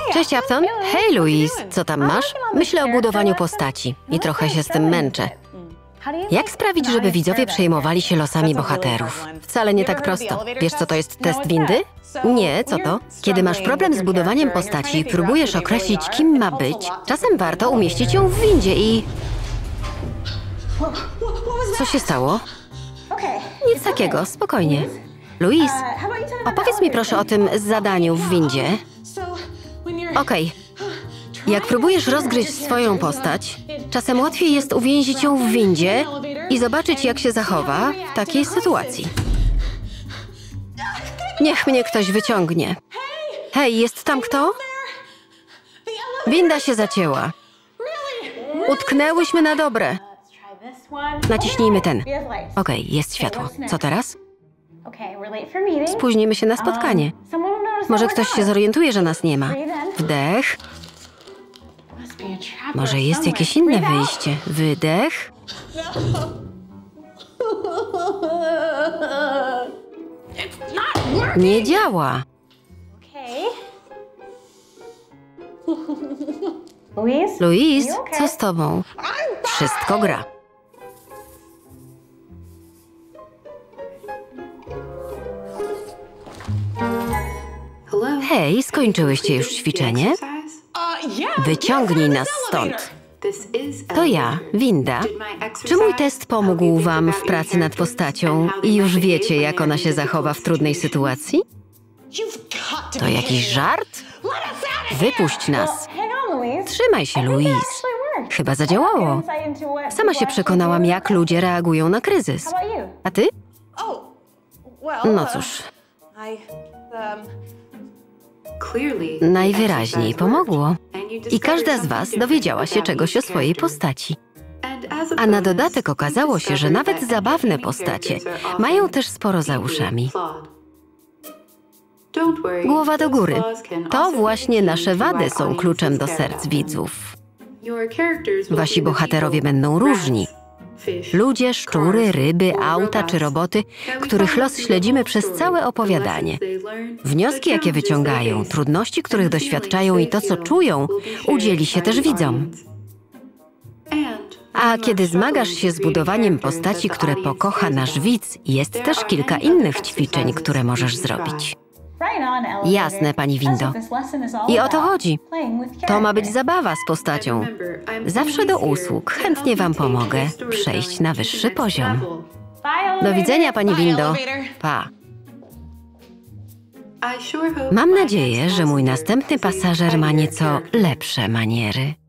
Cześć, Upton. Hej, Louise. Co tam masz? Myślę o budowaniu postaci i trochę się z tym męczę. Jak sprawić, żeby widzowie przejmowali się losami bohaterów? Wcale nie tak prosto. Wiesz, co to jest test windy? Nie, co to? Kiedy masz problem z budowaniem postaci i próbujesz określić, kim ma być, czasem warto umieścić ją w windzie i... Co się stało? Nic takiego, spokojnie. Louise, opowiedz mi proszę o tym zadaniu w windzie. Okej. Jak próbujesz rozgryźć swoją postać, czasem łatwiej jest uwięzić ją w windzie i zobaczyć, jak się zachowa w takiej sytuacji. Niech mnie ktoś wyciągnie. Hej, jest tam kto? Winda się zacięła. Utknęłyśmy na dobre. Naciśnijmy ten. Okej, jest światło. Co teraz? Spóźnimy się na spotkanie. Może ktoś się zorientuje, że nas nie ma. Wdech. Może jest jakieś inne wyjście. Wydech. Nie działa. Louise, co z tobą? Wszystko gra. Hej, skończyłyście już ćwiczenie? Wyciągnij nas stąd. To ja, Winda. Czy mój test pomógł wam w pracy nad postacią i już wiecie, jak ona się zachowa w trudnej sytuacji? To jakiś żart? Wypuść nas. Trzymaj się, Louise. Chyba zadziałało. Sama się przekonałam, jak ludzie reagują na kryzys. A ty? No cóż. Najwyraźniej pomogło. I każda z was dowiedziała się czegoś o swojej postaci. A na dodatek okazało się, że nawet zabawne postacie mają też sporo za uszami. Głowa do góry. To właśnie nasze wady są kluczem do serc widzów. Wasi bohaterowie będą różni. Ludzie, szczury, ryby, auta czy roboty, których los śledzimy przez całe opowiadanie. Wnioski, jakie wyciągają, trudności, których doświadczają i to, co czują, udzieli się też widzom. A kiedy zmagasz się z budowaniem postaci, które pokocha nasz widz, jest też kilka innych ćwiczeń, które możesz zrobić. Jasne, pani Windo. I o to chodzi. To ma być zabawa z postacią. Zawsze do usług. Chętnie wam pomogę przejść na wyższy poziom. Do widzenia, pani Windo. Pa. Mam nadzieję, że mój następny pasażer ma nieco lepsze maniery.